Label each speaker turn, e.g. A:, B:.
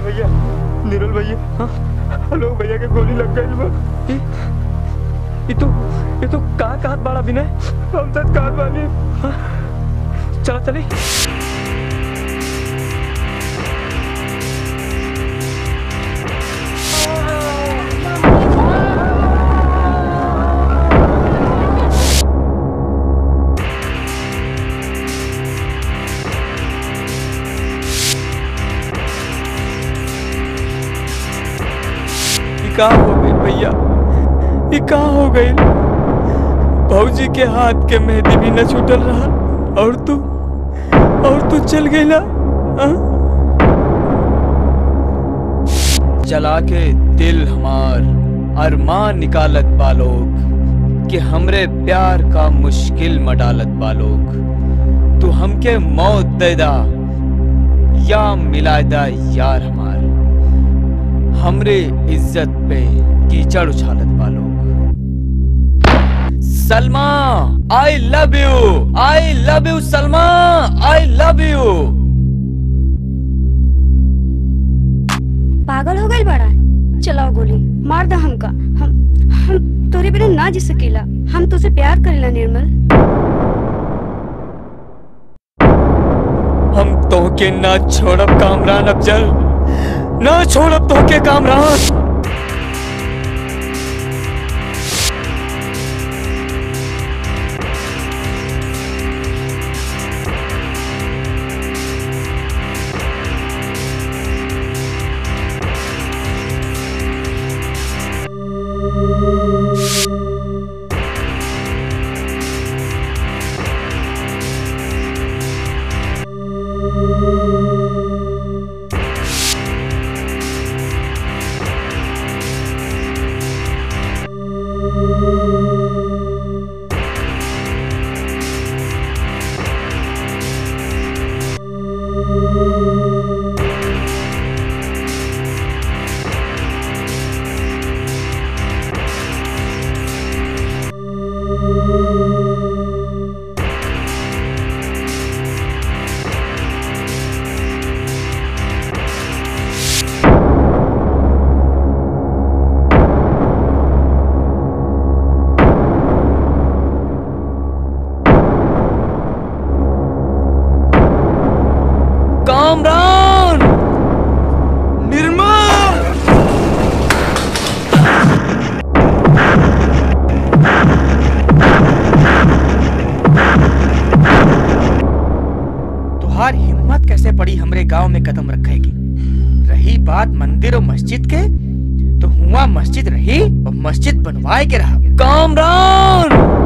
A: भैया, निरल भैया, हाँ लोग भैया के गोली लग गई बा। ये तो कहाँ बड़ा विनय, हम तक कहाँ बानी। चला चली।
B: कहाँ हो गई भैया, ये कहाँ हो गई? भौजी के हाथ के मेहंदी भी न छूटल रहा और तू चल गई ना। जला के दिल हमार अरमान निकालत बालोग कि हमरे प्यार का मुश्किल मडालत बालोग। तू हमके मौत दे दा या मिला दा यार हमार, हमरे इज्जत पे कीचड़ उछालत बालोग। Salma I love you Salma, I love you.
C: पागल हो गई बड़ा, चलाओ गोली मार दा हमका। हम तोरे बिना ना जी सकेला, हम तुझसे प्यार करेला निर्मल।
B: हम तोहके ना छोड़ब कामरान अफजल, ना छोड़ब तोहके कामरान। कामरान निर्मल,
D: तुहार हिम्मत कैसे पड़ी हमरे गांव में कदम रखे की? रही बात मंदिर और मस्जिद के, तो हुआ मस्जिद रही और मस्जिद बनवाए के रहा।
B: कामरान